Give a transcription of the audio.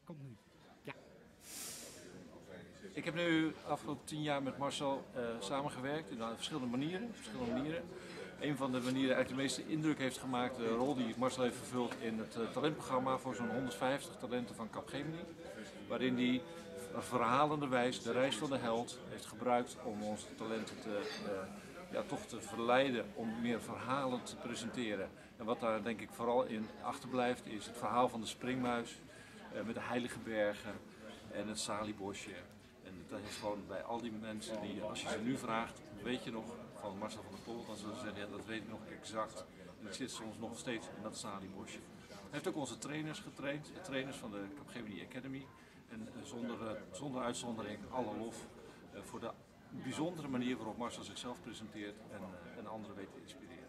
komt nu. Ja. Ik heb nu de afgelopen 10 jaar met Marcel samengewerkt in verschillende manieren. Een van de manieren eigenlijk de meeste indruk heeft gemaakt, de rol die Marcel heeft vervuld in het talentprogramma voor zo'n 150 talenten van Capgemini. Waarin hij verhalenderwijs de reis van de held heeft gebruikt om onze talenten toch te verleiden om meer verhalen te presenteren. En wat daar denk ik vooral in achterblijft is het verhaal van de springmuis met de heilige bergen en het saliebosje. En dat is gewoon bij al die mensen die, als je ze nu vraagt, weet je nog van Marcel van der Pol, dan zullen ze zeggen, ja, dat weet ik nog exact. En ik zit soms nog steeds in dat saliebosje. Hij heeft ook onze trainers getraind, de trainers van de Capgemini Academy. En zonder uitzondering alle lof voor de bijzondere manier waarop Marcel zichzelf presenteert en anderen weet te inspireren.